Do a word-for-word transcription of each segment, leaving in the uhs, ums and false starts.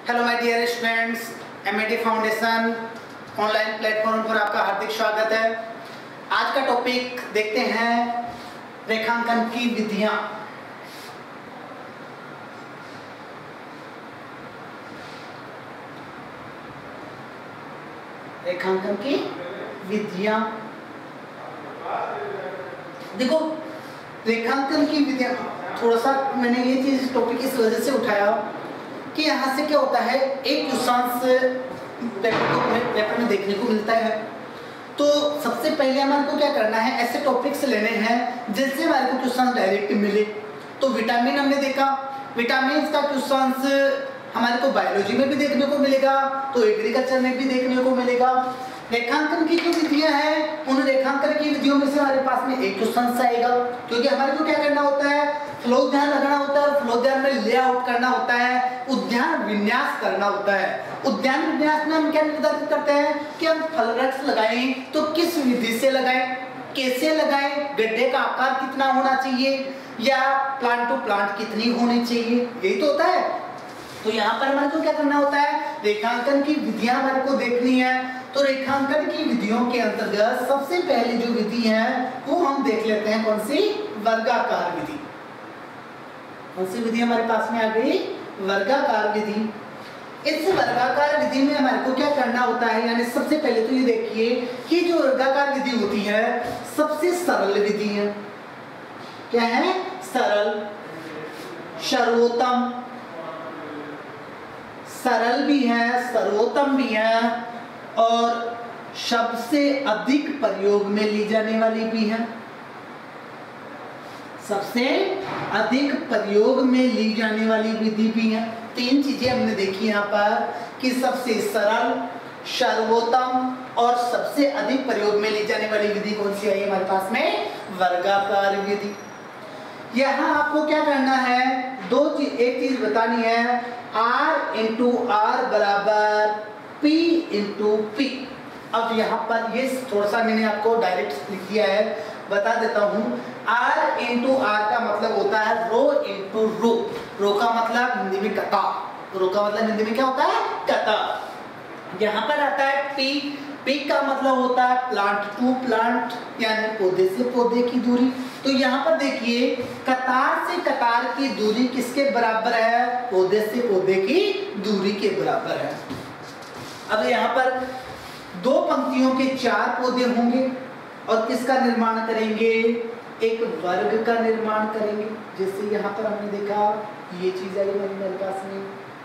Hello my dear students, MAT foundation online platform पर आपका हार्दिक स्वागत है। आज का टॉपिक देखते हैं रेखांकन की विधियां। रेखांकन की विधियां देखो, रेखांकन की विधियां थोड़ा सा मैंने ये चीज टॉपिक इस वजह से उठाया कि यहाँ से क्या होता है, एक क्वेश्चन पेपर को पेपर में देखने को मिलता है। तो सबसे पहले हमारे को क्या करना है, ऐसे टॉपिक्स लेने हैं जिनसे हमारे को क्वेश्चन डायरेक्ट मिले। तो विटामिन हमने देखा, विटामिन का क्वेश्चन हमारे को बायोलॉजी में भी देखने को मिलेगा, तो एग्रीकल्चर में भी देखने को मिलेगा। रेखांकन की जो विधियां हैं, उन रेखांकन की विधियों में से हमारे पास में एक क्वेश्चन आएगा, क्योंकि हमारे को क्या करना होता है, फ्लो ध्यान रखना होता है, फ्लो ध्यान में लेआउट करना होता है, उद्यान विन्यास करना होता है। उद्यान विन्यास में हम क्या निर्धारित करते हैं कि हम फल वृक्ष लगाएं तो किस विधि से लगाएं, कैसे लगाएं, गड्ढे का आकार कितना होना चाहिए या प्लांट टू प्लांट कितनी होनी चाहिए, यही तो होता है। तो यहाँ पर हमारे को क्या करना होता है, रेखांकन की विधियां हमारे को देखनी है। तो रेखांकन की विधियों के अंतर्गत सबसे पहली जो विधि है वो हम देख लेते हैं, कौन सी, वर्गाकार विधि। कौन सी विधि हमारे पास में आ गई, वर्गाकार विधि। इस वर्गाकार विधि में हमारे को क्या करना होता है, यानी सबसे पहले तो ये देखिए कि जो वर्गाकार विधि होती है सबसे सरल विधि है। क्या है, सरल, सर्वोत्तम, सरल भी है, सर्वोत्तम भी है और सबसे अधिक प्रयोग में ली जाने वाली भी है। सबसे अधिक प्रयोग में ली जाने वाली विधि भी है। तीन चीजें हमने देखी यहाँ पर कि सबसे सरल, सर्वोत्तम और सबसे अधिक प्रयोग में ली जाने वाली विधि कौन सी आई हमारे पास में, वर्गाकार विधि। यहाँ आपको क्या करना है, दो चीज, एक चीज बतानी है, R इंटू आर बराबर P इंटू पी। अब यहाँ पर ये थोड़ा सा मैंने आपको डायरेक्ट लिख दिया है, बता देता हूँ। R इंटू आर का मतलब होता है रो इंटू रो। रो का मतलब हिंदी में कतार, रो का मतलब हिंदी में क्या होता है, कतार। यहाँ पर आता है P, P का मतलब होता है प्लांट टू प्लांट, यानी पौधे से पौधे की दूरी। तो यहाँ पर देखिए कतार से कतार की दूरी किसके बराबर है, पौधे से पौधे की दूरी के बराबर है। अब यहाँ पर दो पंक्तियों के चार पौधे होंगे और किसका निर्माण करेंगे, एक वर्ग का निर्माण करेंगे। जैसे यहाँ पर हमने देखा ये चीज आई मेरे पास में,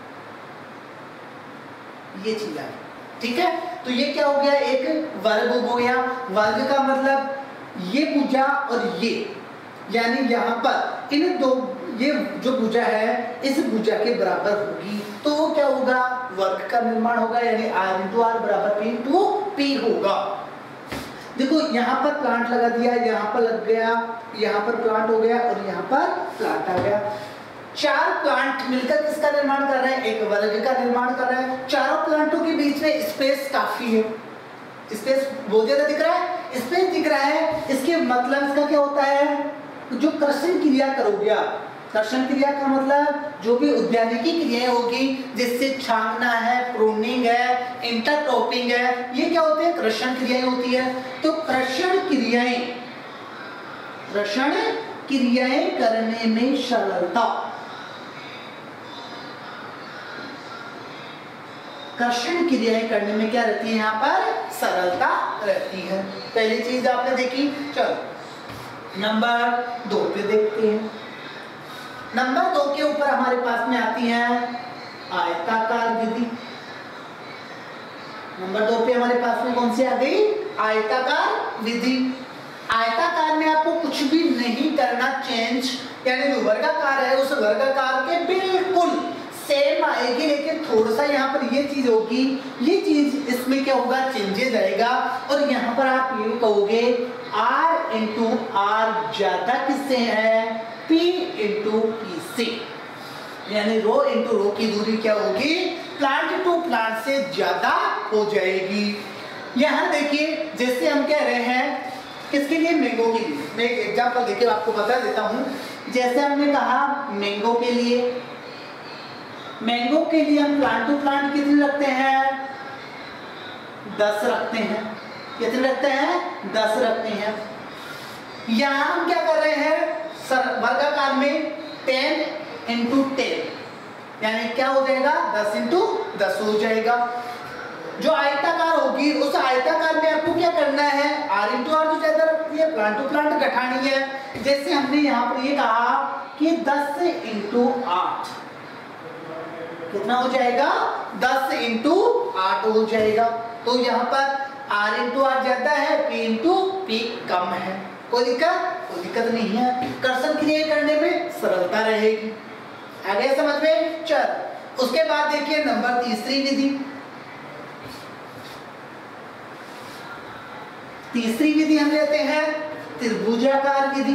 ये चीज आई, ठीक है। तो ये क्या हो गया, एक वर्ग हो गया। वर्ग का मतलब ये भुजा और ये, यानी यहाँ पर इन दो, ये जो भुजा है इस भुजा के बराबर होगी, तो वो क्या होगा, वर्ग का निर्माण होगा, यानी आर इंटू आर बराबर पी इंटू पी होगा। देखो यहाँ पर प्लांट लगा दिया, यहाँ पर लग गया, यहाँ पर प्लांट हो गया और यहाँ पर प्लांट आ गया। चार प्लांट मिलकर किसका निर्माण कर रहे हैं, एक वर्ग का निर्माण कर रहे हैं। चारों प्लांटों के बीच में स्पेस काफी है, स्पेस बहुत ज्यादा दिख रहा है, स्पेस दिख रहा है। इसके मतलब इसका क्या होता है, जो कर्षण क्रिया करोगे आप, कर्षण क्रिया का मतलब जो भी उद्यानिकी क्रियाएं होगी, जिससे छांगना है, प्रूनिंग है, इंटरक्रॉपिंग है, ये क्या होते हैं, कर्षण क्रियाएं होती है। तो कर्षण क्रियाएं, कर्षण क्रियाएं करने में सरलता, कर्षण क्रियाएं करने में क्या रहती है, यहाँ पर सरलता रहती है। पहली चीज आपने देखी। चलो नंबर दो पे देखते हैं। नंबर दो के ऊपर हमारे पास में आती है आयताकार विधि। नंबर दो पे हमारे पास में कौन सी आ गई, आयताकार विधि। आयताकार में आपको कुछ भी नहीं करना चेंज, यानी जो वर्गाकार है उस वर्गाकार के बिल्कुल सेम आएगी, लेकिन थोड़ा सा यहाँ पर ये चीज होगी, ये चीज इसमें क्या होगा, चेंजेस आएगा। और यहाँ पर आप ये कहोगे R इंटू आर ज्यादा किससे है, P इंटू पी से, यानी रो इंटू रो की दूरी क्या होगी, प्लांट टू प्लांट से ज्यादा हो जाएगी। यहाँ देखिए जैसे हम कह रहे हैं किसके लिए, मैंगो के लिए। मैं एक एग्जांपल देके आपको बता देता हूँ। जैसे हमने कहा मैंगो के लिए, मैंगो के लिए हम प्लांट टू प्लांट कितने रखते हैं? दस रखते हैं। कितने रखते हैं? दस रखते हैं। यहां हम क्या कर रहे हैं? वर्गाकार में टेन इंटू टेन, यानी क्या हो जाएगा? दस इंटू दस हो जाएगा। जो आयताकार होगी उस आयताकार में आपको क्या करना है? आर इंटू आर जो ज्यादा रखती है, प्लांट टू प्लांट घटानी है। जैसे हमने यहाँ पर ये कहा कि दस इंटू आठ कितना हो जाएगा? दस इंटू आठ हो जाएगा। तो यहाँ पर आर इंटू आर ज्यादा है, पी इंटू पी कम है। कोई दिक्कत? कोई दिक्कत नहीं है। कर्षण क्रिया करने में सरलता रहेगी। आ गया समझ में? चल उसके बाद देखिए नंबर तीसरी विधि। तीसरी विधि हम लेते हैं त्रिभुजाकार विधि।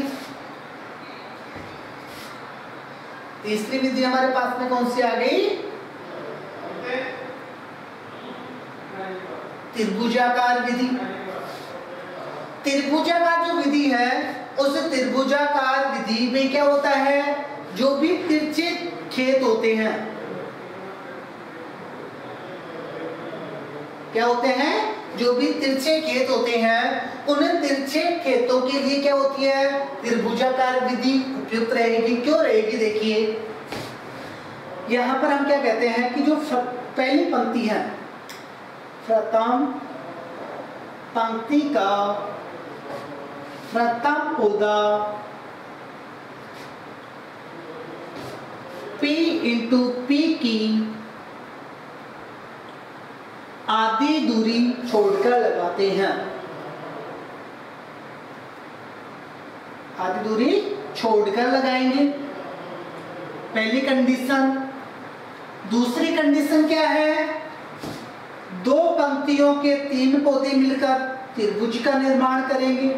तीसरी विधि हमारे पास में कौन सी आ गई? त्रिभुजाकार विधि। त्रिभुजाकार जो विधि है उस त्रिभुजाकार विधि में क्या होता है? जो भी तिरछे खेत होते हैं, क्या होते हैं? जो भी तिरछे खेत होते हैं उन तिरछे खेतों के लिए क्या होती है? त्रिभुजाकार विधि उपयुक्त रहेगी। क्यों रहेगी? देखिए यहां पर हम क्या कहते हैं कि जो पहली पंक्ति है, प्रथम पंक्ति का प्रथम पौधा P इंटू पी की आधी दूरी छोड़कर लगाते हैं। आधी दूरी छोड़कर लगाएंगे, पहली कंडीशन। दूसरी कंडीशन क्या है? दो पंक्तियों के तीन पौधे मिलकर त्रिभुज का निर्माण करेंगे।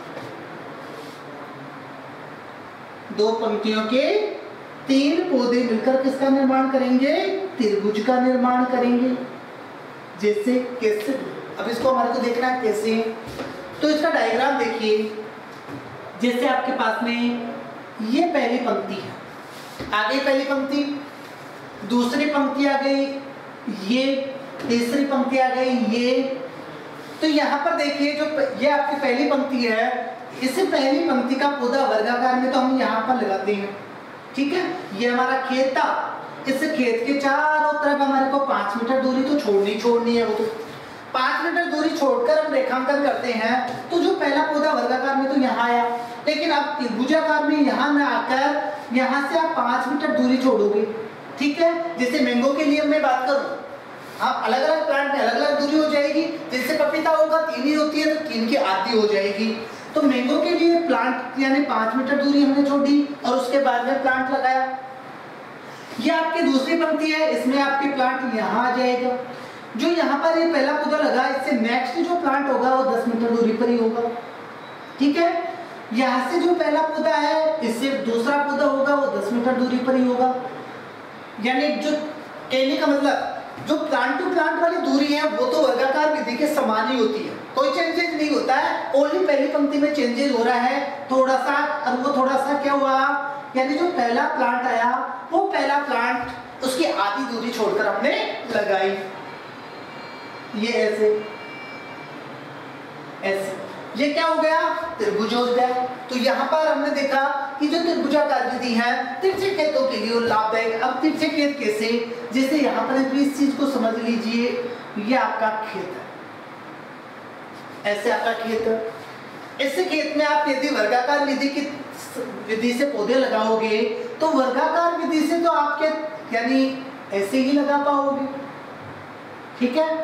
दो पंक्तियों के तीन पौधे मिलकर किसका निर्माण करेंगे? त्रिभुज का निर्माण करेंगे। जैसे कैसे? अब इसको हमारे को देखना है कैसे। तो इसका डायग्राम देखिए। जैसे आपके पास में ये पहली पंक्ति है, आ गई पहली पंक्ति, दूसरी पंक्ति आ गई, ये तीसरी पंक्ति आ गई, ये। तो यहाँ पर देखिए जो ये आपकी पहली पंक्ति है, इस पहली पंक्ति का पौधा वर्गाकार में तो हम यहाँ पर लगाते हैं। ठीक है, ये हमारा खेत था। इस खेत के चारों तरफ हमारे को पांच मीटर दूरी तो छोड़नी छोड़नी है। वो तो पांच मीटर दूरी छोड़कर हम रेखांकन करते हैं। तो जो पहला पौधा वर्गाकार में तो यहाँ आया, लेकिन अब त्रिभुजाकार में यहाँ न आकर यहाँ से आप पांच मीटर दूरी छोड़ोगे। ठीक है, जैसे मैंगो के लिए मैं बात करूँ, आप अलग अलग प्लांट में अलग अलग दूरी हो जाएगी। जैसे पपीता होगा तीन ही होती है तो तीन की आधी हो जाएगी। तो मैंगो के लिए प्लांट यानी पांच मीटर दूरी हमने छोड़ी और उसके बाद में प्लांट लगाया। ये आपकी दूसरी पंक्ति है, इसमें आपके प्लांट यहाँ आ जाएगा। जो यहाँ पर ये पहला पौधा लगा, इससे नेक्स्ट जो प्लांट होगा वो दस मीटर दूरी पर ही होगा। ठीक है, यहाँ से जो पहला पौधा है इससे दूसरा पौधा होगा वो दस मीटर दूरी पर ही होगा। यानी जो कहने का मतलब जो प्लांट टू प्लांट वाली दूरी है वो तो वर्गाकार विधि के समान ही होती है, कोई चेंजेस नहीं होता है। ओनली पहली पंक्ति में चेंजेस हो रहा है थोड़ा सा, और वो थोड़ा सा क्या हुआ, यानी जो पहला प्लांट आया वो पहला प्लांट उसकी आधी दूरी छोड़कर हमने लगाई। ये ऐसे ऐसे ये क्या हो गया? त्रिभुज हो गया। तो यहाँ पर हमने देखा कि जो त्रिभुजाकार विधि है तिरछे खेतों के लिए लाभदायक। अब तिरछे खेत कैसे? जैसे यहाँ पर इस चीज को समझ लीजिए, ये आपका खेत है, ऐसे आपका खेत है। इस खेत में आप यदि वर्गाकार विधि की विधि से पौधे लगाओगे तो वर्गाकार विधि से तो आपके यानी ऐसे ही लगा पाओगे। ठीक है,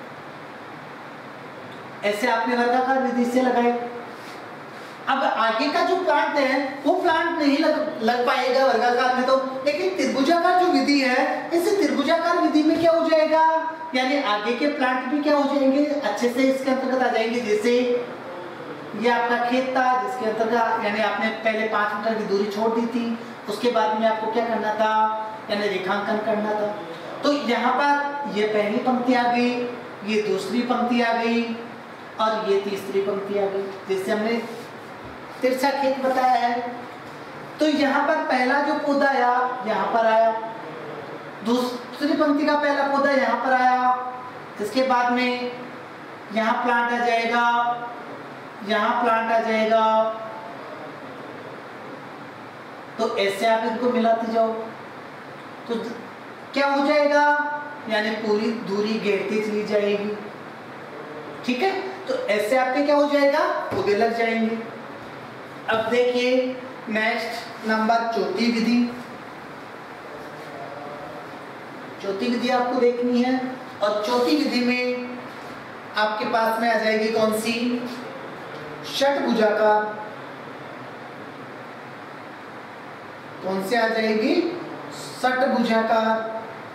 ऐसे आपने वर्गाकार विधि से लगाए। अब आगे का जो प्लांट है वो प्लांट नहीं लग, लग पाएगा वर्गाकार में तो, लेकिन त्रिभुजाकार जो विधि है इस त्रिभुजाकार विधि में क्या हो जाएगा, यानी आगे के प्लांट भी क्या हो जाएंगे, अच्छे से इसके अंतर्गत आ जाएंगे। जैसे ये आपका खेत था जिसके अंतर्गत यानी आपने पहले पांच मीटर की दूरी छोड़ दी थी, उसके बाद में आपको क्या करना था, यानी रेखांकन करना था। तो यहाँ पर ये पहली पंक्ति आ गई, ये दूसरी पंक्ति आ गई और ये तीसरी पंक्ति आ गई। जैसे हमने तिरछा खेत बताया है, तो यहाँ पर पहला जो पौधा आया यहाँ पर आया, दूसरी पंक्ति का पहला पौधा यहाँ पर आया, इसके बाद में यहाँ प्लांट आ जाएगा, यहाँ प्लांट आ जाएगा, तो ऐसे आप इनको मिलाते जाओ तो क्या हो जाएगा, यानी पूरी दूरी घेरती चली जाएगी। ठीक है, तो ऐसे आपके क्या हो जाएगा, पौधे लग जाएंगे। अब देखिए नेक्स्ट नंबर चौथी विधि। चौथी विधि आपको देखनी है और चौथी विधि में आपके पास में आ जाएगी कौन सी, षटभुजाकार। कौन सी आ जाएगी, षटभुजाकार।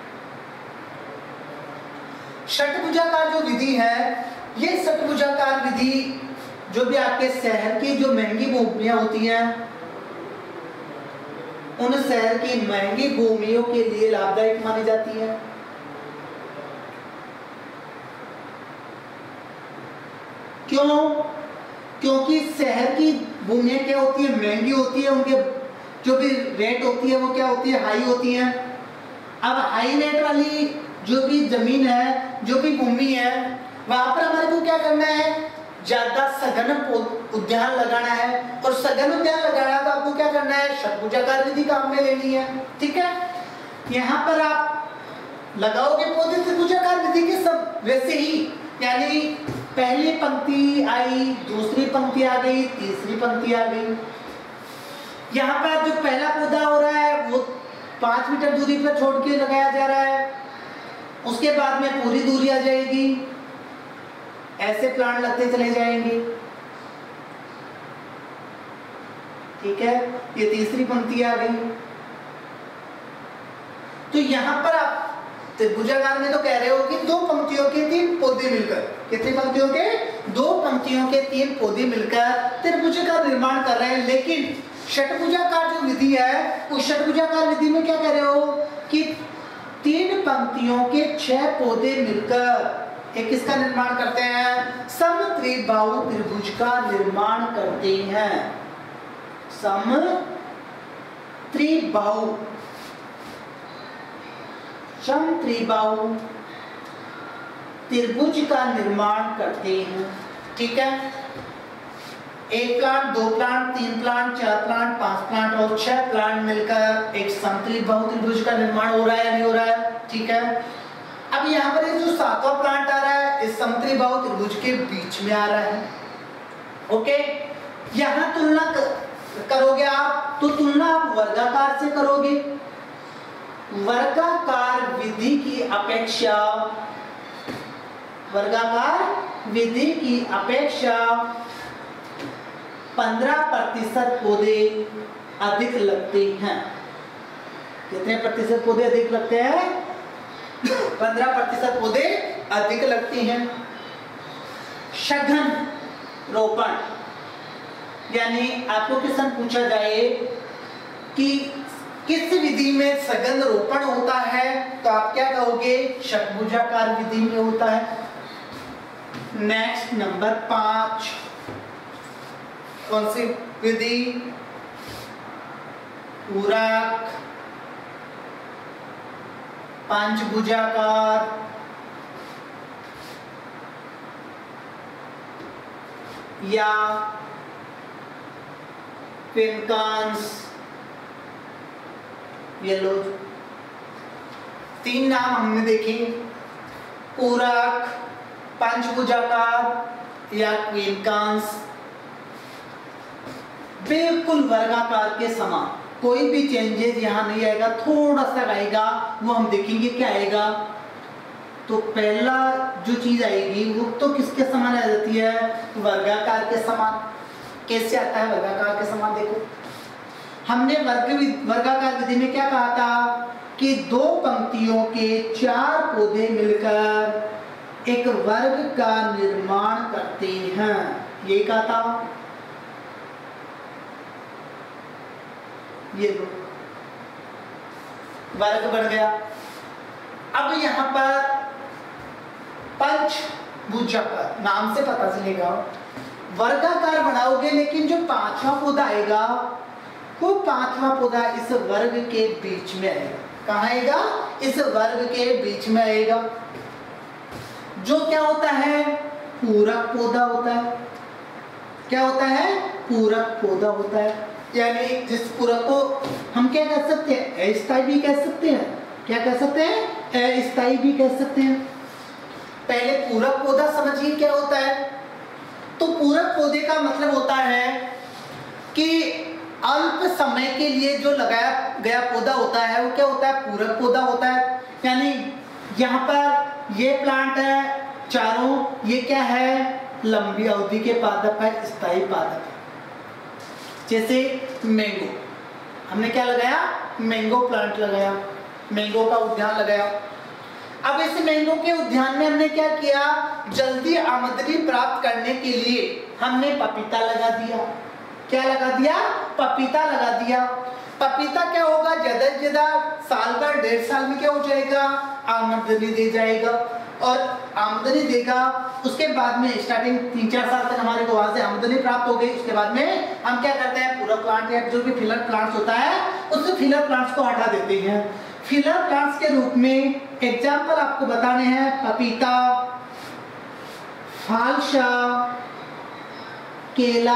षटभुजाकार जो विधि है, ये षटभुजाकार विधि जो भी आपके शहर की जो महंगी भूमियां होती हैं, उन शहर की महंगी भूमियों के लिए लाभदायक मानी जाती है। क्यों? क्योंकि शहर की भूमियां क्या होती है, महंगी होती है, उनके जो भी रेट होती है वो क्या होती है, हाई होती है। अब हाई रेट वाली जो भी जमीन है, जो भी भूमि है, वहां पर हमारे को क्या करना है, ज्यादा सघन उद्यान लगाना है। और सघन उद्यान लगाना है तो आपको क्या करना है, षटभुजाकार विधि काम में लेनी है। ठीक है, यहाँ पर आप लगाओगे पौधे त्रिभुजाकार विधि के सब वैसे ही, यानी पहली पंक्ति आई, दूसरी पंक्ति आ गई, तीसरी पंक्ति आ गई। यहाँ पर जो पहला पौधा हो रहा है वो पांच मीटर दूरी पर छोड़ के लगाया जा रहा है, उसके बाद में पूरी दूरी आ जाएगी, ऐसे प्लांट लगते चले जाएंगे। ठीक है, ये तीसरी पंक्ति आ गई। तो यहाँ पर आप त्रिभुजाकार में तो कह रहे हो कि दो पंक्तियों के तीन पौधे मिलकर, कितनी पंक्तियों के, दो पंक्तियों के तीन पौधे मिलकर त्रिभुज का निर्माण कर रहे हैं। लेकिन षटभुजाकार जो विधि है, उस षटभुजाकार विधि में क्या कह रहे हो कि तीन पंक्तियों के छह पौधे मिलकर एक किसका निर्माण करते हैं, समत्रिबाहु त्रिभुज का निर्माण करते हैं। समत्रिबाहु समत्रिबाहु त्रिभुज का निर्माण करते हैं। ठीक है, एक प्लांट, दो प्लांट, तीन प्लांट, चार प्लांट, पांच प्लांट और छह प्लांट मिलकर एक समत्रिबाहु त्रिभुज का निर्माण हो रहा है या नहीं हो रहा है। ठीक है, अब यहाँ पर जो सातवां प्लांट आ रहा है इस समत्रिबाहु त्रिभुज के बीच में आ रहा है। ओके, यहाँ तुलना करोगे आप, तो तुलना आप वर्गाकार से करोगे। वर्गाकार विधि की अपेक्षा वर्गाकार विधि की अपेक्षा पंद्रह प्रतिशत पौधे अधिक लगते हैं। कितने प्रतिशत पौधे अधिक लगते हैं, पंद्रह प्रतिशत पौधे अधिक लगते हैं। सघन रोपण, यानी आपको क्वेश्चन पूछा जाए कि किस विधि में सघन रोपण होता है, तो आप क्या कहोगे, षटभुजाकार विधि में होता है। नेक्स्ट नंबर पांच, कौन सी विधि, पूरक पंचभुजाकार या क्विंकांस। ये लो, तीन नाम हमने देखे, पूरक, पंचभुजाकार या क्विंकांस। बिल्कुल वर्गाकार के समान, कोई भी चेंजेस यहाँ नहीं आएगा, थोड़ा सा आएगा, वो हम देखेंगे क्या आएगा। तो पहला जो चीज आएगी वो तो किसके समान आ जाती है, वर्गाकार के समान। कैसे आता है वर्गाकार के समान, देखो हमने वर्ग वर्गाकार विधि में क्या कहा था कि दो पंक्तियों के चार पौधे मिलकर एक वर्ग का निर्माण करते हैं, ये कहा था। ये दो वर्ग बन गया। अब यहाँ पर पंचभुजाकार नाम से पता चलेगा, वर्गाकार बनाओगे, लेकिन जो पांचवा पौधा आएगा वो पांचवा पौधा इस वर्ग के बीच में आएगा। कहाँ आएगा, इस वर्ग के बीच में आएगा, जो क्या होता है, पूरक पौधा होता है। क्या होता है, पूरक पौधा होता है। यानी जिस पूरक को हम क्या कह सकते हैं, अस्थायी भी कह सकते हैं। क्या कह सकते हैं, अस्थायी भी कह सकते हैं। पहले पूरक पौधा समझिए क्या होता है। तो पूरक पौधे का मतलब होता है कि अल्प समय के लिए जो लगाया गया पौधा होता है वो क्या होता है, पूरक पौधा होता है। यानी यहाँ पर ये प्लांट है चारों, ये क्या है, लंबी अवधि के पादप है, स्थायी पादप है। जैसे मैंगो, हमने क्या लगाया, मैंगो प्लांट लगाया, मैंगो का उद्यान लगाया। अब इस मैंगो के उद्यान में हमने क्या किया, जल्दी आमदनी प्राप्त करने के लिए हमने पपीता लगा दिया। क्या लगा दिया, पपीता लगा दिया। पपीता क्या होगा, ज्यादा से ज्यादा साल भर डेढ़ साल में क्या हो जाएगा, आमदनी दे जाएगा। और आमदनी देगा, उसके बाद में स्टार्टिंग तीन चार साल तक हमारे को वहां से आमदनी प्राप्त हो गई। उसके बाद में हम क्या करते हैं, पूरा प्लांट या जो भी फिलर प्लांट्स होता है उससे फिलर प्लांट्स को हटा देते हैं। फिलर प्लांट्स के रूप में एग्जाम्पल आपको बताने हैं, पपीता, फालसा, केला,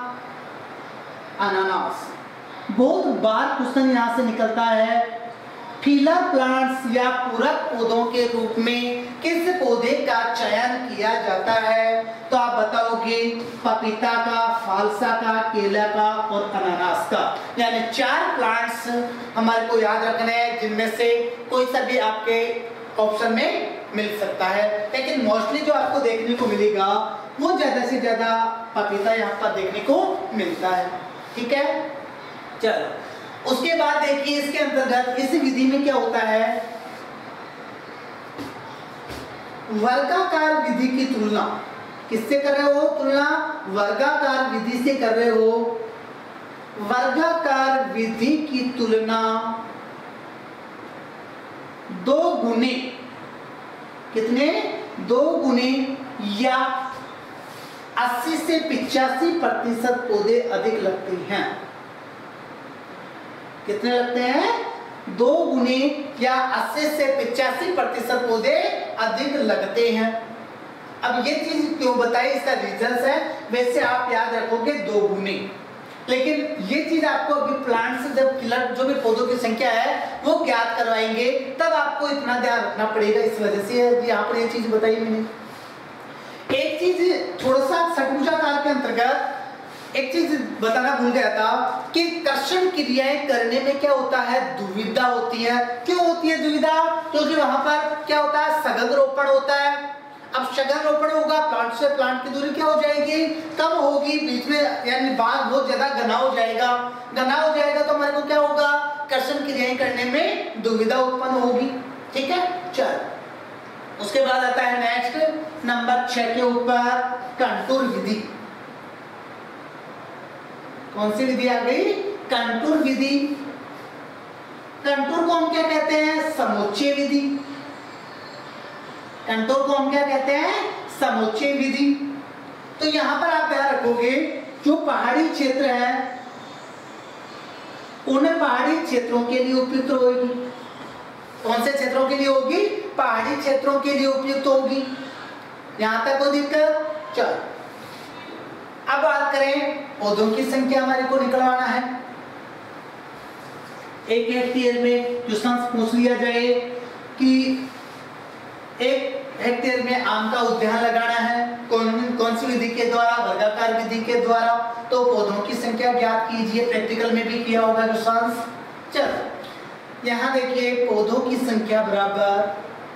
अनानास। बहुत बार क्वेश्चन यहाँ से निकलता है, फिलर प्लांट्स या पूरक पौधों के रूप में किस पौधे का चयन किया जाता है। तो आप बताओगे पपीता का, फालसा का, केला का और अनानास का। यानी चार प्लांट्स हमारे को याद रखने हैं, जिनमें से कोई सा भी आपके ऑप्शन में मिल सकता है। लेकिन मोस्टली जो आपको देखने को मिलेगा वो ज्यादा से ज्यादा पपीता यहाँ पर देखने को मिलता है। ठीक है, चलो उसके बाद देखिए इसके अंतर्गत इस विधि में क्या होता है, वर्गाकार विधि की तुलना किससे कर रहे हो, तुलना वर्गाकार विधि से कर रहे हो। वर्गाकार विधि की तुलना दो गुने, कितने, दो गुने या अस्सी से पिचासी प्रतिशत पौधे अधिक लगते हैं। कितने लगते हैं, दो गुने या अस्सी से पिचासी प्रतिशत पौधे अधिक लगते हैं। अब ये चीज क्यों बताई, इसका रीजन है, वैसे आप याद रखोगे दो गुने, लेकिन ये चीज आपको अभी प्लांट्स जब फिलर जो भी पौधों की संख्या है वो ज्ञात करवाएंगे, तब आपको इतना ध्यान रखना पड़ेगा। इस वजह से यहाँ पर ये चीज बताई मैंने। एक चीज थोड़ा सा षट्भुजाकार के अंतर्गत एक चीज बताना भूल गया था कि कर्षण क्रियाएं करने में क्या होता है, दुविधा होती है। क्यों होती है दुविधा, क्योंकि वहां पर क्या होता है, सघन रोपण होता है। अब सघन रोपण होगा, प्लांट से प्लांट की दूरी क्या हो जाएगी, कम होगी, बीच में यानी बाग बहुत ज्यादा घना हो जाएगा। घना हो जाएगा तो हमारे को क्या होगा, कर्षण क्रियाएं करने में दुविधा उत्पन्न होगी। ठीक है, चल उसके बाद आता है नेक्स्ट नंबर छह के ऊपर कंटूर विधि। कौन सी विधि आ गई, कंटूर विधि। कंटूर को हम क्या कहते हैं, समुच्चय विधि। कंटूर को हम क्या कहते हैं, समुच्चय विधि। तो यहां पर आप ध्यान रखोगे, जो पहाड़ी क्षेत्र है उन पहाड़ी क्षेत्रों के लिए उपयुक्त होगी। कौन से क्षेत्रों के लिए होगी, पहाड़ी क्षेत्रों के लिए उपयुक्त होगी। यहां तक कोई दिक्कत, चल अब बात करें पौधों की संख्या हमारे को निकलवाना है। एक हेक्टेयर में क्वेश्चन पूछ लिया जाए कि एक हेक्टेयर में आम का उद्यान लगाना है, कौन कौन सी विधि के द्वारा, वर्गाकार विधि के द्वारा। तो पौधों की संख्या ज्ञात कीजिए, प्रैक्टिकल में भी किया होगा क्वेश्चन। चलो यहाँ देखिए, पौधों की संख्या बराबर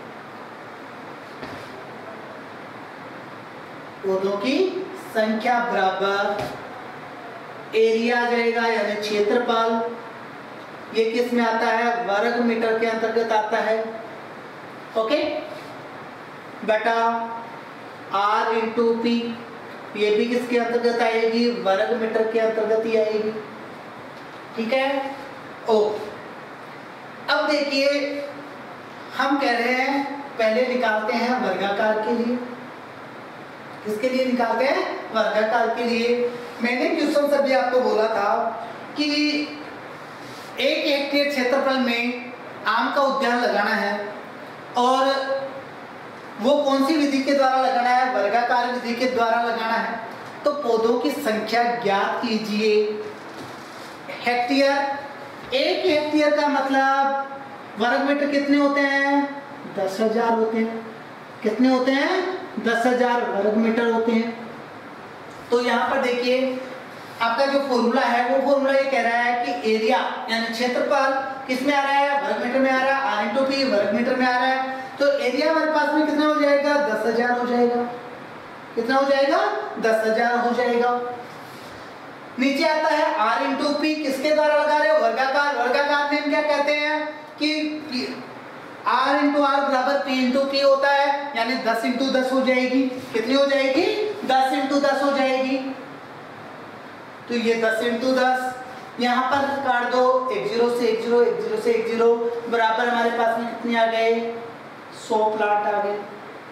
पौधों की संख्या बराबर एरिया आ जाएगा, यानी क्षेत्रफल। ये किस में आता है, वर्ग मीटर के अंतर्गत आता है। ओके, बटा आर इंटू पी, ये भी किसके अंतर्गत आएगी, वर्ग मीटर के अंतर्गत ही आएगी। ठीक है, ओ अब देखिए हम कह रहे हैं पहले निकालते हैं वर्गाकार के लिए। किसके लिए निकालते हैं, वर्गाकार के लिए। मैंने क्वेश्चन से भी आपको बोला था कि एक हेक्टेयर क्षेत्रफल में आम का उद्यान लगाना है और वो कौन सी विधि के द्वारा लगाना है, वर्गाकार विधि के द्वारा लगाना है, तो पौधों की संख्या ज्ञात कीजिए। हेक्टेयर, एक हेक्टेयर का मतलब वर्ग मीटर कितने होते हैं, दस हजार होते हैं। कितने होते हैं, दस हजार वर्ग मीटर होते हैं। तो यहाँ पर देखिए आपका जो फॉर्मूला है वो फॉर्मूला ये कह रहा है कि एरिया यानी क्षेत्रफल किस में आ रहा है, वर्ग मीटर में आ रहा है, आर इंटू पी वर्ग मीटर में आ रहा है। तो एरिया हमारे पास में कितना हो जाएगा, दस हजार हो जाएगा। कितना हो जाएगा, दस हजार हो जाएगा। नीचे आता है आर इंटू पी, किसके द्वारा लगा रहे हो, वर्गाकार। वर्गाकार में हम क्या कहते हैं कि आर इंटू आर बराबर पी इंटू पी होता है, यानी दस इंटू दस हो जाएगी। कितनी हो जाएगी, दस इंटू दस हो जाएगी। तो ये दस इंटू दस यहाँ पर काट दो, एक जीरो से एक जीरो, एक जीरो से एक जीरो बराबर हमारे पास में कितने आ गए, सौ प्लांट आ गए।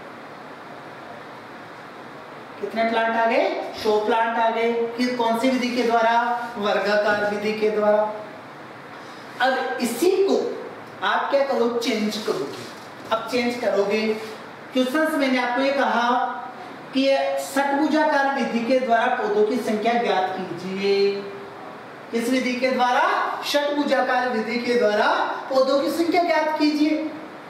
कितने प्लांट आ गए, सौ प्लांट आ गए। कि कौन सी विधि के द्वारा, वर्गाकार विधि के द्वारा। अब इसी को आप क्या करो, चेंज करोगे। अब चेंज करोगे, क्वेश्चन से मैंने आपको ये कहा कि षटभुजाकार विधि के द्वारा पौधों की संख्या ज्ञात कीजिए। किस विधि के द्वारा, षटभुजाकार विधि के द्वारा पौधों की संख्या ज्ञात कीजिए।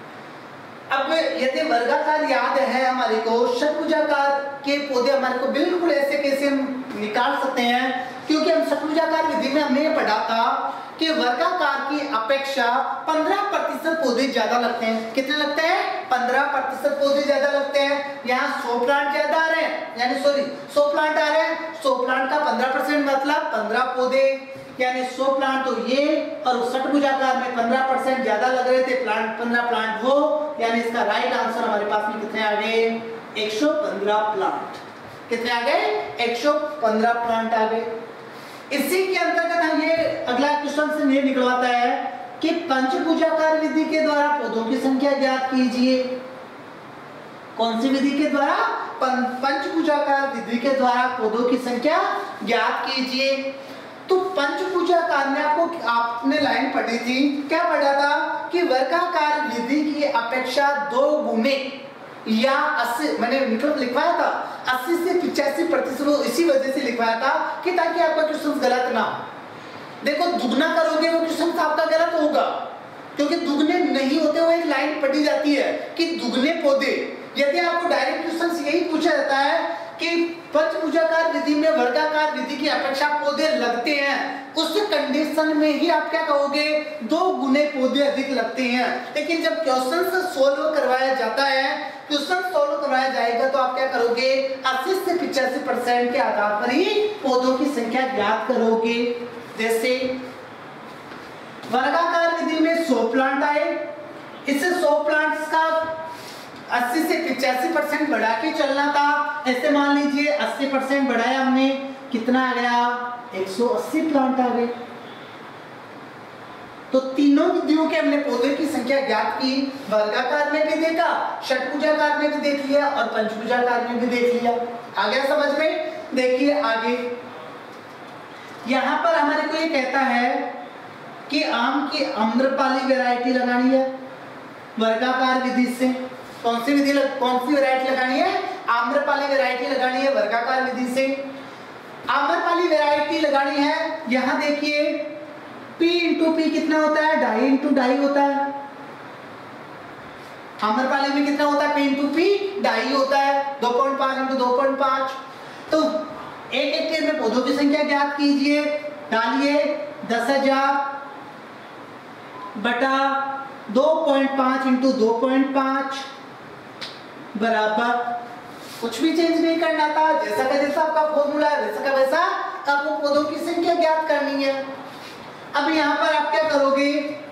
अब यदि वर्गाकार याद है हमारे को, षटभुजाकार के पौधे हमारे को बिल्कुल ऐसे कैसे हम निकाल सकते हैं, क्योंकि हम षटभुजाकार विधि में हमने पढ़ा था कि वर्गाकार की अपेक्षा पंद्रह प्रतिशत पौधे ज्यादा लगते हैं। कितने लगते हैं, पंद्रह प्रतिशत पौधे ज्यादा लगते हैं। यहाँ सौ प्लांट ज्यादा आ रहे हैं, यानी सॉरी सौ प्लांट आ रहे हैं, सौ प्लांट का पंद्रह परसेंट मतलब पंद्रह पौधे, यानी सौ प्लांट तो ये, और षटभुजाकार में पंद्रह परसेंट ज्यादा लग रहे थे प्लांट, पंद्रह प्लांट वो, यानी इसका राइट आंसर हमारे पास में कितने आ गए, एक सौ पंद्रह प्लांट। कितने आ गए, एक सौ पंद्रह प्लांट आ गए। इसी के अंतर्गत हम ये अगला क्वेश्चन से ये निकलवाता है कि पंचभुजाकार विधि के द्वारा पौधों की संख्या ज्ञात कीजिए। कौन सी विधि के द्वारा, पंचभुजाकार विधि के द्वारा पौधों की संख्या ज्ञात कीजिए। तो पंचभुजाकार में आपको आपने लाइन पढ़ी थी, क्या पढ़ा था कि वर्गाकार विधि की अपेक्षा दो गुने या अस्सी, मैंने मतलब लिखवाया था अस्सी से पिचासी प्रतिशत, इसी वजह से लिखवाया था कि ताकि आपका क्वेश्चन गलत ना हो। देखो दुगना करोगे वो क्वेश्चन आपका गलत होगा, क्योंकि दुगने नहीं होते हुए एक लाइन पढ़ी जाती है कि दुगने पौधे। यदि आपको डायरेक्ट क्वेश्चन यही पूछा जाता है कि पंचभुजाकार विधि में वर्गाकार विधि की अपेक्षा पौधे लगते हैं, उस कंडीशन में ही आप क्या कहोगे, दो गुने पौधे अधिक लगते हैं। लेकिन जब क्वेश्चन से सोल्व करवाया जाता है, क्वेश्चन सोल्व करवाया जाएगा तो आप क्या करोगे, अस्सी से पिचासी परसेंट के आधार पर ही पौधों की संख्या ज्ञात करोगे। जैसे वर्गाकार विधि में सौ प्लांट आए, इससे सौ प्लांट्स का अस्सी से पिचासी परसेंट बढ़ा के चलना था। ऐसे मान लीजिए अस्सी परसेंट बढ़ाया हमने, कितना आ गया, एक सौ अस्सी प्लांट आ गए। तो तीनों विधियों के हमने पौधे की संख्या ज्ञात की, वर्गाकार में भी देखा, षटभुजाकार में भी देख लिया और पंचभुजाकार में भी देख लिया। आ गया समझ में। देखिए आगे यहाँ पर हमारे को ये कहता है कि आम की आम्रपाली वैरायटी लगानी है वर्गाकार विधि से। कौन सी विधि लग, कौन सी वैरायटी लगानी है, आम्रपाली वैरायटी लगानी है वर्गाकार विधि से। आम्रपाली वैरायटी लगानी है, यहाँ देखिए P इंटू पी कितना होता है, ढाई इंटू ढाई होता है। आम्रपाली में कितना होता है, P इंटू पी ढाई होता है, दो पॉइंट पाँच इंटू दो पॉइंट पाँच। तो एक हेक्टेयर में पौधों की संख्या ज्ञात कीजिए, डालिए दस हजार बटा दो पॉइंट पाँच इंटू दो पॉइंट पाँच बराबर, कुछ भी चेंज नहीं करना था, जैसा का जैसा आपका फॉर्मूला है वैसा का वैसा आपको पौधों की संख्या ज्ञात करनी है। अब यहाँ पर आप क्या करोगे,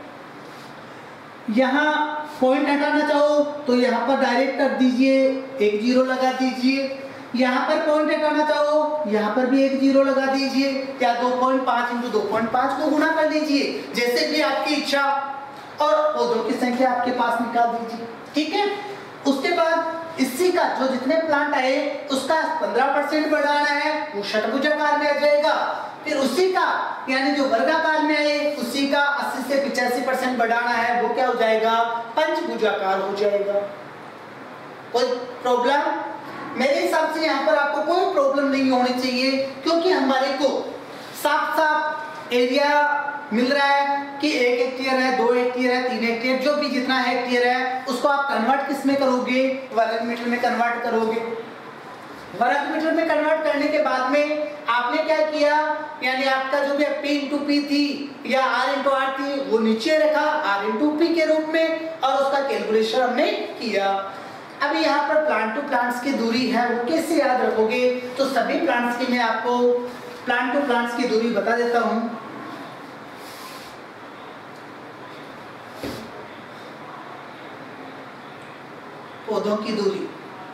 यहाँ पॉइंट हटाना चाहो तो यहाँ पर डायरेक्ट कर दीजिए, एक जीरो लगा दीजिए। यहाँ पर पॉइंट हटाना चाहो यहाँ पर भी एक जीरो लगा दीजिए, या दो पॉइंट पाँच इंटू दो पॉइंट पाँच को गुणा कर लीजिए, जैसे भी आपकी इच्छा, और पौधों की संख्या आपके पास निकाल दीजिए। ठीक है। उसके बाद इसी का जो जितने प्लांट आए उसका पंद्रह परसेंट बढ़ाना है, वो षटभुजाकार में आ जाएगा। फिर उसी का यानी जो वर्गाकार में आए उसी का अस्सी से पचासी परसेंट बढ़ाना है, वो क्या हो जाएगा, पंचभुजाकार हो जाएगा। कोई प्रॉब्लम? मेरे हिसाब से यहाँ पर आपको कोई प्रॉब्लम नहीं होनी चाहिए, क्योंकि हमारे को साफ साफ एरिया मिल रहा है कि एक हेक्टेयर है, दो हेक्टेयर है, तीन हेक्टेयर, जो भी जितना हेक्टेयर है उसको आप कन्वर्ट किस में करोगे, वर्ग मीटर में कन्वर्ट करोगे। वर्ग मीटर में कन्वर्ट करने के बाद में आपने क्या किया, यानी आपका जो भी P इंटू पी थी या R इंटू आर थी वो नीचे रखा R इंटू पी के रूप में, और उसका कैलकुलेशन हमने किया। अभी यहाँ पर प्लांट टू प्लांट्स की दूरी है, वो कैसे याद रखोगे, तो सभी प्लांट्स की मैं आपको प्लांट टू प्लांट्स की दूरी बता देता हूँ। पौधों की दूरी,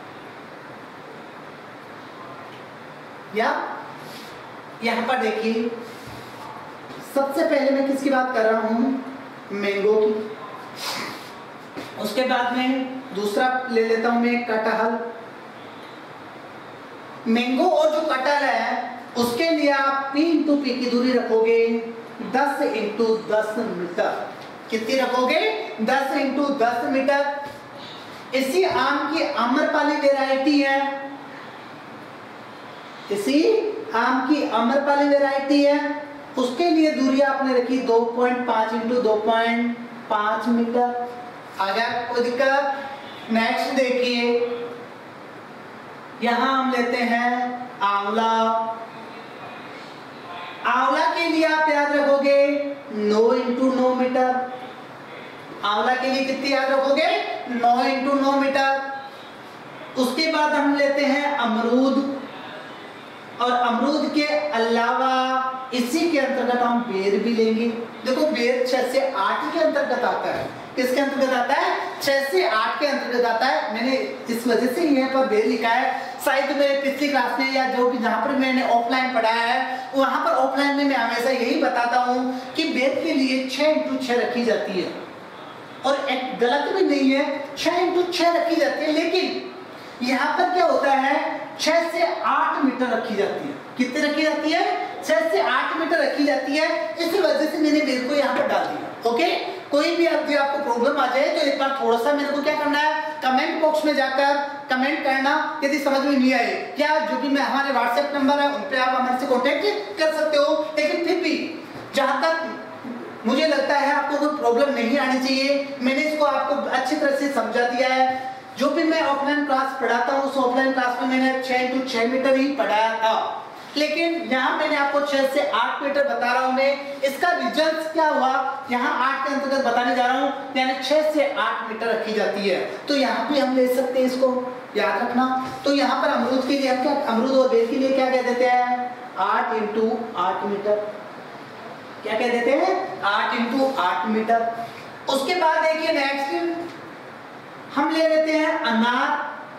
या यहाँ पर देखिए सबसे पहले मैं किसकी बात कर रहा हूँ, मैंगो की। उसके बाद में दूसरा ले लेता हूं मैं कटहल। मैंगो और जो कटहल है उसके लिए आप P इंटू पी की दूरी रखोगे दस इंटू दस मीटर। कितनी रखोगे, दस इंटू दस मीटर। इसी आम की आम्रपाली वैरायटी है, इसी आम की आम्रपाली वैरायटी है, उसके लिए दूरी आपने रखी दो पॉइंट पाँच इंटू दो पॉइंट पाँच मीटर। आ गया कोई दिक्कत? नेक्स्ट देखिए, यहां हम लेते हैं आंवला। आंवला के लिए आप याद रखोगे नौ इंटू नौ मीटर। आंवला के लिए कितनी याद रखोगे, नौ इंटू नौ मीटर। उसके बाद हम लेते हैं अमरूद, और अमरूद के अलावा इसी के अंतर्गत हम बेर भी लेंगे। देखो बेर छह से आठ के अंतर्गत आता है। किसके अंतर्गत आता है, छह से आठ के अंतर्गत आता है। मैंने इस वजह से यहाँ पर बेर लिखा है, शायद में पिछली क्लास में या जो भी जहाँ पर मैंने ऑफलाइन पढ़ाया है वहाँ पर ऑफलाइन में मैं हमेशा यही बताता हूँ कि बेर के लिए छह इंटू छह रखी जाती है, और एक गलत भी नहीं है, छह इंटू छह रखी जाती है। लेकिन यहाँ पर क्या होता है, छह से आठ मीटर रखी जाती है। कितनी रखी जाती है, छह से आठ मीटर रखी जाती है। इसी वजह से मैंने बेर को यहाँ पर डाल दिया। ओके, कोई भी अब आपको प्रॉब्लम आ जाए तो एक बार थोड़ा सा मेरे को क्या करना है, कमेंट बॉक्स में जाकर कमेंट करना यदि समझ में नहीं आए, क्या जो भी मैं हमारे व्हाट्सएप नंबर है उन पे आप हमारे से कॉन्टेक्ट कर सकते हो। लेकिन फिर भी जहां तक मुझे लगता है आपको कोई प्रॉब्लम नहीं आनी चाहिए। मैंने इसको आपको अच्छी तरह से समझा दिया है। जो भी मैं ऑफलाइन क्लास पढ़ाता हूँ उस ऑफलाइन क्लास में मैंने छह इंटू छह मीटर ही पढ़ाया था, लेकिन यहाँ मैंने आपको छह से आठ मीटर बता रहा हूँ। मैं इसका रिजल्ट क्या हुआ, यहाँ आठ के अंतर्गत बताने जा रहा हूँ, यानी छह से आठ मीटर रखी जाती है। तो यहाँ भी हम ले सकते हैं, इसको याद रखना। तो यहाँ पर अमरूद के लिए हम क्या, अमरूद और बेर के लिए क्या कह देते हैं, आठ इंटू आठ मीटर। क्या कह देते हैं, आठ इंटू आठ मीटर। उसके बाद देखिए नेक्स्ट हम ले लेते हैं अनार।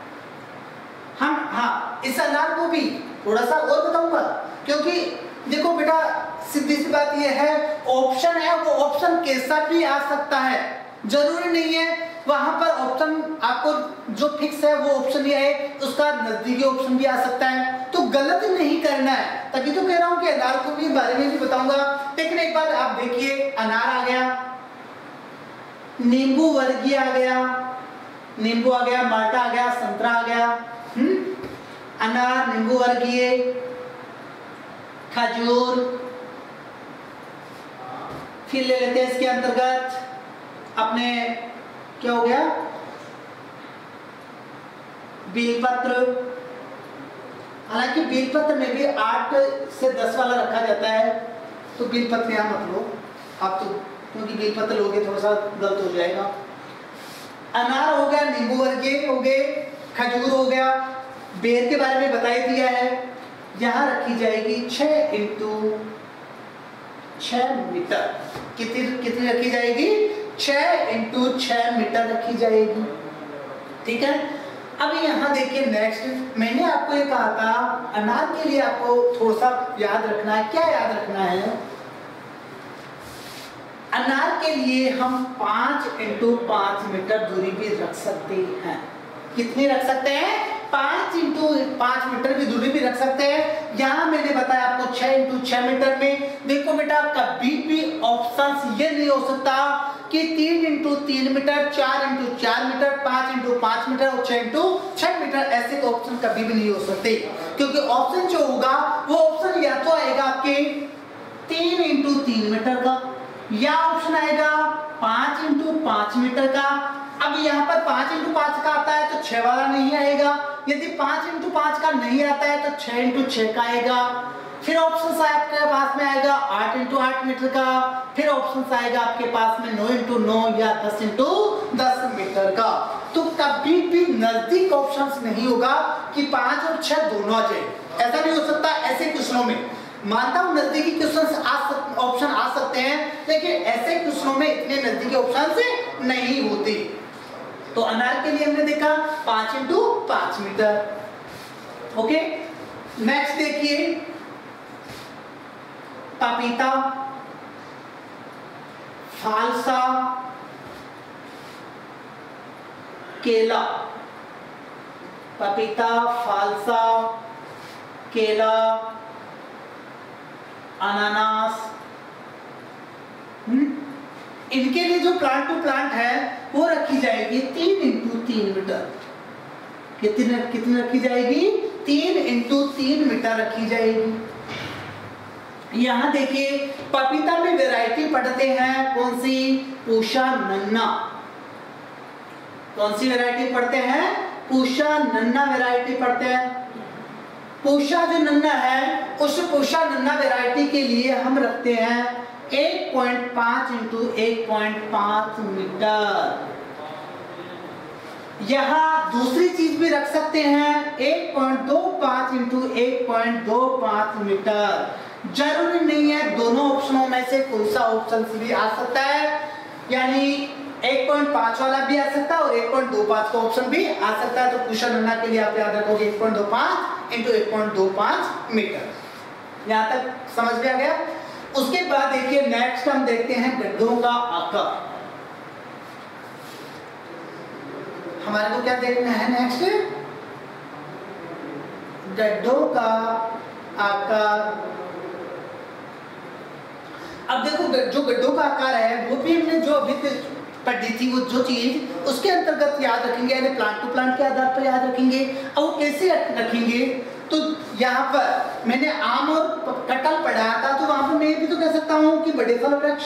हम हाँ इस अनार को भी थोड़ा सा और बताऊंगा, क्योंकि देखो बेटा सीधी सी बात यह है, ऑप्शन है वो ऑप्शन कैसा भी आ सकता है, जरूरी नहीं है वहां पर ऑप्शन आपको जो फिक्स है वो ऑप्शन ये है, उसका नजदीकी ऑप्शन भी आ सकता है। तो गलत नहीं करना है, तभी तो कह रहा हूं कि अनार को भी बारे में भी बताऊंगा। लेकिन एक बार आप देखिए, अनार आ गया, नींबू वर्गीय आ गया, नींबू आ गया, माल्टा आ गया, संतरा आ गया, हम्म अनार, नींबू वर्गीय, खजूर। फिर ले लेते हैं इसके अंतर्गत अपने क्या हो गया, बेलपत्र। हालांकि बेलपत्र में भी आठ से दस वाला रखा जाता है, तो बेलपत्र यहाँ मत लो आप, तो क्योंकि बेलपत्र लोगे थोड़ा सा गलत हो जाएगा। अनार हो गया, नींबू वर्गीय हो गए, खजूर हो गया, बेर के बारे में बता ही दिया है। यहाँ रखी जाएगी छह इंटू छह मीटर। कितनी कितनी रखी जाएगी, छह इंटू छह मीटर रखी जाएगी। ठीक है, अब यहाँ देखिए नेक्स्ट, मैंने आपको ये कहा था अनार के लिए आपको थोड़ा सा याद रखना है। क्या याद रखना है, अनार के लिए हम पांच इंटू पांच मीटर दूरी भी रख सकते हैं। कितनी रख सकते हैं? पाँच इंटू पाँच मीटर की दूरी भी रख सकते हैं। यहाँ मैंने बताया आपको छह इंटू छह मीटर में। देखो बेटा कभी भी ऑप्शन ये नहीं हो सकता कि तीन इंटू तीन मीटर, चार इंटू चार मीटर, पाँच इंटू पाँच मीटर और छह इंटू छह मीटर, ऐसे तो ऑप्शन कभी भी नहीं हो सकते, क्योंकि ऑप्शन जो होगा वो ऑप्शन या तो आएगा आपके तीन इंटू तीन मीटर का, या ऑप्शन आएगा पाँच इंटू पाँच मीटर का। अब यहाँ पर पाँच इंटू पाँच का आता है तो छह वाला नहीं आएगा। यदि पाँच इंटू पाँच का नहीं आता है तो छह इंटू छह का आएगा। फिर ऑप्शन आपके पास में आएगा आठ इंटू आठ मीटर का। फिर ऑप्शन आएगा आपके पास में नौ इंटू नौ या दस इंटू दस मीटर का। तो कभी भी नजदीक ऑप्शन नहीं होगा कि पाँच और छह दोनों आ जाए, ऐसा नहीं हो सकता। ऐसे क्वेश्चनों में मानता हूं नजदीकी क्वेश्चन आ ऑप्शन आ सकते हैं, लेकिन ऐसे क्वेश्चनों में इतने नजदीकी ऑप्शन से नहीं होते। तो अनार के लिए हमने देखा पाँच इंटू पाँच मीटर। ओके, नेक्स्ट देखिए पपीता, फालसा, केला। पपीता, फालसा, केला, अनानास। इनके लिए जो प्लांट टू प्लांट है वो रखी जाएगी तीन इंटू तीन मीटर। कितनी कितनी रखी जाएगी? तीन इंटू तीन मीटर रखी जाएगी। यहां देखिए पपीता में वैरायटी पढ़ते हैं कौन सी? पूषा नन्ना। कौन सी वैरायटी पढ़ते हैं? पूषा नन्ना वैरायटी पढ़ते हैं। पूषा जो नन्ना है उस पूषा नन्ना वैरायटी के लिए हम रखते हैं एक पॉइंट पाँच इंटू एक पॉइंट पाँच मीटर। यहां दूसरी चीज भी रख सकते हैं एक पॉइंट दो पाँच इंटू एक पॉइंट दो पाँच मीटर। जरूरी नहीं है दोनों ऑप्शनों में से कोई सा ऑप्शन भी आ सकता है, यानी एक पॉइंट पाँच वाला भी आ सकता है और एक पॉइंट दो पाँच का ऑप्शन भी आ सकता है। तो पूषा नन्ना के लिए आप याद रखोगे एक पॉइंट दो पाँच इंटू एक पॉइंट दो पाँच मीटर। यहां तक समझ में आ गया? उसके बाद देखिए नेक्स्ट हम देखते हैं गड्ढों का आकार। हमारे को क्या देखना है नेक्स्ट? गड्ढों का आकार। अब देखो जो गड्ढों का आकार है वो भी हमने जो अभी पढ़ी थी, वो जो चीज उसके अंतर्गत याद रखेंगे, यानी प्लांट टू प्लांट के आधार पर याद रखेंगे। और वो कैसे रखेंगे? तो यहाँ पर मैंने आम और कटहल पढ़ाया था, तो वहां पर मैं भी तो कह सकता हूँ कि बड़े फल वृक्ष।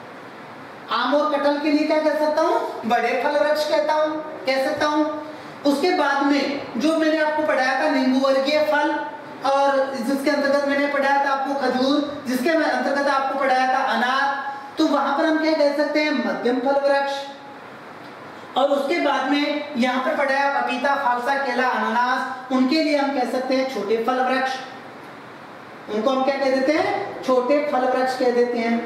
आम और कटहल के लिए क्या कह सकता हूँ? बड़े फल वृक्ष कहता हूँ, कह सकता हूँ। उसके बाद में जो मैंने आपको पढ़ाया था नींबू वर्गीय फल, और जिसके अंतर्गत मैंने पढ़ाया था आपको खजूर, जिसके अंतर्गत आपको पढ़ाया था अनार, तो वहां पर हम क्या कह सकते हैं? मध्यम फल वृक्ष। और उसके बाद में यहाँ पर पढ़ाया पपीता, फालसा, केला, अनानास, उनके लिए हम कह सकते हैं छोटे फल वृक्ष। उनको हम क्या कह देते हैं? छोटे फल वृक्ष कह देते हैं।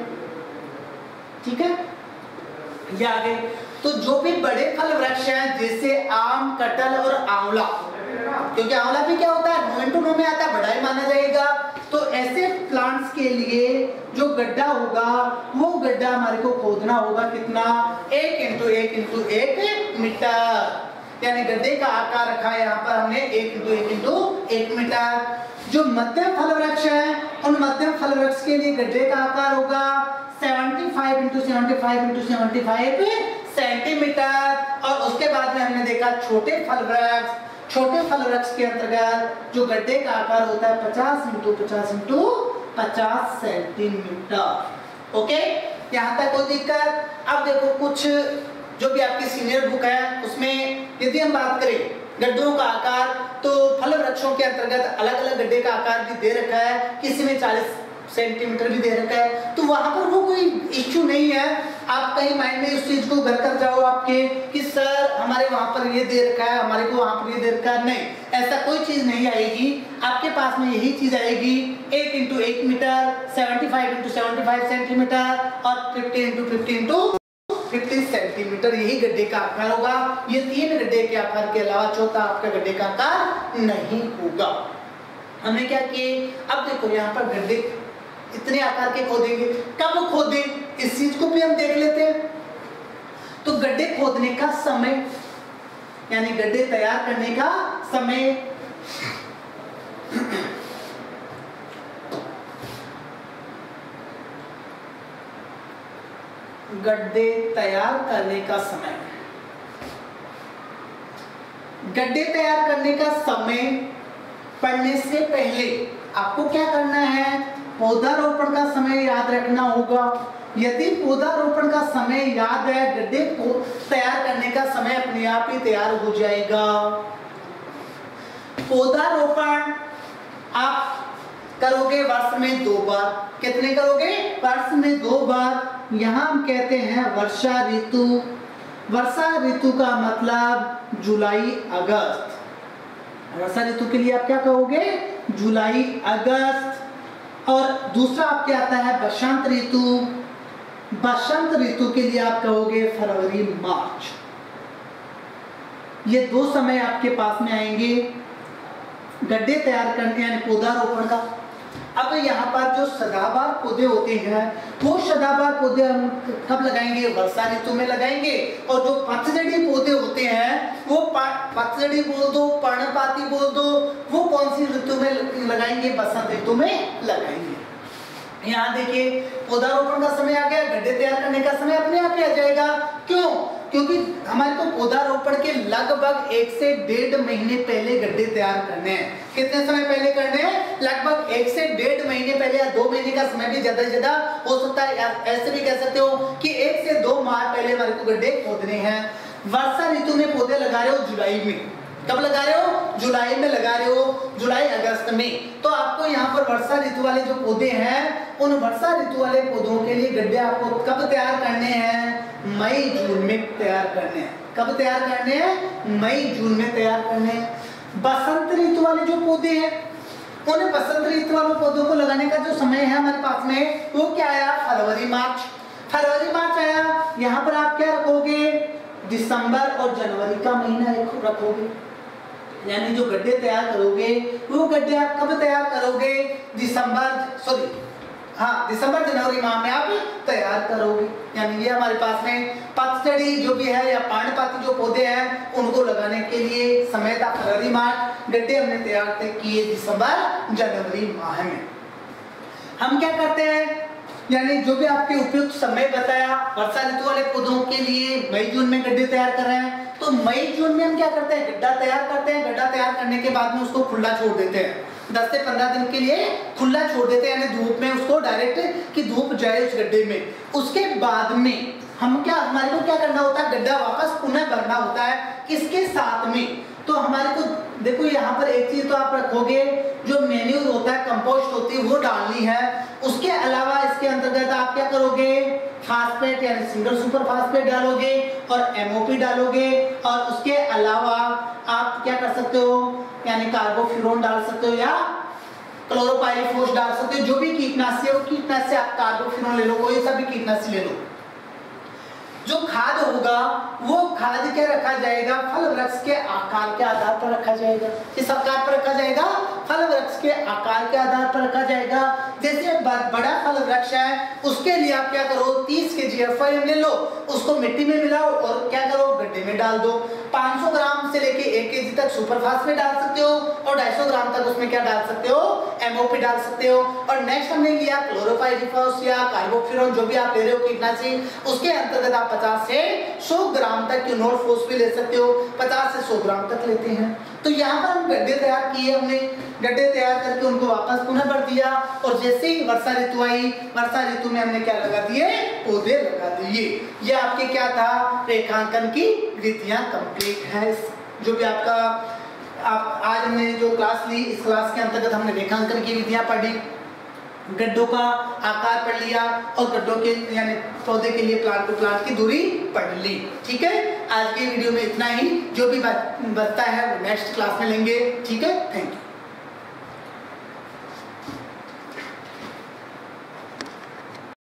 ठीक है, ये आगे तो जो भी बड़े फल वृक्ष हैं जैसे आम, कटहल और आंवला, क्योंकि आंवला भी क्या होता है? नौ इंटू नौ में आता है, बड़ा ही माना जाएगा। तो ऐसे प्लांट्स के लिए जो गड्ढा होगा वो गड्ढा हमारे को खोदना होगा कितना? एक इंटू एक इंटू एक मीटर। यानी गड्ढे का आकार रखा है यहाँ पर हमने एक इंटू एक इंटू एक मीटर। जो मध्यम फल वृक्ष है उन मध्यम फल वृक्ष के लिए गड्ढे का आकार होगा पचहत्तर इंटू पचहत्तर इंटू पचहत्तर सेंटीमीटर। और उसके बाद में हमने देखा छोटे फल वृक्ष, छोटे फल वृक्ष के अंतर्गत जो गड्ढे का आकार होता है पचास इंटू पचास इंटू पचास सेंटीमीटर। ओके, यहाँ तक कोई दिक्कत? अब देखो कुछ जो भी आपकी सीनियर बुक है उसमें यदि हम बात करें गड्ढों का आकार, तो फल वृक्षों के अंतर्गत अलग अलग गड्ढे का आकार भी दे रखा है, किसी में चालीस सेंटीमीटर भी दे रखा है। तो वहां पर वो कोई इश्यू नहीं है। आप कहीं माइंड में उस चीज को घर कर जाओ आपके कि सर हमारे वहां पर ये दे रखा है, हमारे को वहां पर ये दे रखा है, नहीं, ऐसा कोई चीज नहीं आएगी। आपके पास में यही चीज आएगी एक इंटू एक metre, seventy five into seventy five centimetre और fifty into fifty into fifty centimetre. यही गड्ढे का आकार होगा। ये तीन गड्ढे के आकार के अलावा चौथा आपका गड्ढे का आकार नहीं होगा। हमने क्या किए? अब देखो यहाँ पर गड्ढे इतने आकार के खोदेंगे, कब खोदें इस चीज को भी हम देख लेते हैं। तो गड्ढे खोदने का समय यानी गड्ढे तैयार करने का समय। गड्ढे तैयार करने का समय। गड्ढे तैयार करने का समय पढ़ने से पहले आपको क्या करना है, पौधारोपण का समय याद रखना होगा। यदि पौधारोपण का समय याद है, गड्ढे को तैयार करने का समय अपने आप ही तैयार हो जाएगा। पौधारोपण आप करोगे वर्ष में दो बार। कितने करोगे? वर्ष में दो बार। यहाँ हम कहते हैं वर्षा ऋतु। वर्षा ऋतु का मतलब जुलाई अगस्त। वर्षा ऋतु के लिए आप क्या कहोगे? जुलाई अगस्त। और दूसरा आपके आता है बसंत ऋतु। बसंत ऋतु के लिए आप कहोगे फरवरी मार्च। ये दो समय आपके पास में आएंगे गड्ढे तैयार करने यानी पौधारोपण का। अब यहाँ पर जो सदाबहार पौधे होते हैं वो सदाबहार पौधे हम कब लगाएंगे? वर्षा ऋतु में लगाएंगे। और जो पतझड़ी पौधे होते हैं वो पतझड़ी बोल दो, पर्णपाती बोल दो, वो कौन सी ऋतु में लगाएंगे? बसंत ऋतु में लगाएंगे। यहाँ देखिए पौधारोपण का समय आ गया, गड्ढे तैयार करने का समय अपने आप ही आ जाएगा। क्यों? क्योंकि हमारे को पौधारोपण के लगभग एक से डेढ़ महीने पहले गड्ढे तैयार करने हैं। कितने समय पहले करने हैं? लगभग एक से डेढ़ महीने पहले या दो महीने का समय भी ज्यादा से ज्यादा हो सकता है, या ऐसे भी कह सकते हो कि एक से दो माह पहले हमारे को गड्ढे खोदने हैं। वर्षा ऋतु में पौधे लगा रहे हो जुलाई में। कब लगा रहे हो? जुलाई में लगा रहे हो, जुलाई अगस्त में। तो आपको यहाँ पर वर्षा ऋतु वाले जो पौधे हैं उन वर्षा ऋतु वाले पौधों के लिए गड्ढे आपको कब तैयार करने हैं? मई जून में तैयार करने हैं। कब तैयार करने हैं? मई जून में तैयार करने हैं। बसंत ऋतु वाले जो पौधे हैं उन बसंत ऋतु वाले पौधों को लगाने का जो समय है हमारे पास में वो क्या आया? फरवरी मार्च। फरवरी मार्च आया। यहाँ पर आप क्या रखोगे? दिसंबर और जनवरी का महीना रखोगे। यानी जो गड्ढे तैयार करोगे वो गड्ढे आप कब तैयार करोगे? दिसंबर सॉरी हाँ दिसंबर जनवरी माह में आप तैयार करोगे। यानी ये हमारे पास में पतझड़ी जो भी है या पर्णपाती जो पौधे हैं उनको लगाने के लिए समय था फरवरी मार्च। गड्ढे हमने तैयार किए दिसंबर जनवरी माह में। हम क्या करते हैं, यानी जो भी आपके उपयुक्त समय बताया वर्षा ऋतु वाले पौधों के लिए मई जून में गड्ढे तैयार कर रहे हैं। तो मई जून में हम क्या करते हैं? गड्ढा तैयार करते हैं। गड्ढा तैयार करने के बाद में उसको खुला छोड़ देते हैं। दस से पंद्रह दिन के लिए खुला छोड़ देते हैं, यानी धूप में उसको डायरेक्ट कि धूप जाए उस गड्ढे में। उसके बाद में हम क्या हमारे को क्या करना होता है? गड्ढा वापस पुनः भरना होता है। किसके साथ में? तो हमारे को देखो यहाँ पर एक चीज तो आप रखोगे, जो मेन्यूर होता है, कंपोस्ट होती है, वो डालनी है। उसके अलावा इसके अंतर्गत आप क्या करोगे? फास्फेट यानी सिंगल सुपर फास्फेट डालोगे और एमओपी डालोगे। और उसके अलावा आप क्या कर सकते हो? यानी कार्बोफ्यूरॉन डाल सकते हो या क्लोरोपाइरीफॉस डाल सकते हो। जो भी कीटनाशी है वो कीटनाशी आप कार्बोफ्यूरॉन ले लो, कोई सा भी कीटनाशी ले लो। जो खाद होगा वो खाद क्या रखा जाएगा? फल वृक्ष के आकार के आधार पर रखा जाएगा। किस आकार पर रखा जाएगा? फल वृक्ष के आकार के आधार पर रखा जाएगा। जैसे बड़ा फल वृक्ष है उसके लिए आप क्या करो? तीस के जी एफ आई एम ले लो, उसको मिट्टी में मिलाओ और क्या करो? गड्ढे में डाल दो। पाँच सौ ग्राम से लेके एक केजी तक सुपर फास्फेट डाल सकते हो और ढाई सौ ग्राम तक उसमें क्या डाल सकते हो? एमओपी डाल सकते हो। और नेक्स्ट हमने लिया क्लोरोपाइरीफॉस या कार्बोफ्यूरॉन, जो भी आप ले रहे हो कीटनाशी, उसके अंतर्गत आप पचास से सौ ग्राम तक क्यूनोरफॉस भी ले सकते हो। पचास से सौ ग्राम तक लेते हैं। तो यहाँ पर हम गड्ढे तैयार किए, हमने गड्ढे तैयार करके उनको वापस पुनः भर दिया। और जैसे ही वर्षा ऋतु आई, वर्षा ऋतु में हमने क्या लगा दिए? पौधे लगा दिए। ये आपके क्या था? रेखांकन की विधियां कंप्लीट है। जो भी आपका आप आज हमने जो क्लास ली, इस क्लास के अंतर्गत हमने रेखांकन की विधियां पढ़ी, गड्ढों का आकार पढ़ लिया और गड्ढों के यानी पौधे के लिए प्लांट टू प्लांट की दूरी पढ़ ली। ठीक है, आज के वीडियो में इतना ही। जो भी बचता है वो नेक्स्ट क्लास में लेंगे। ठीक है, थैंक यू।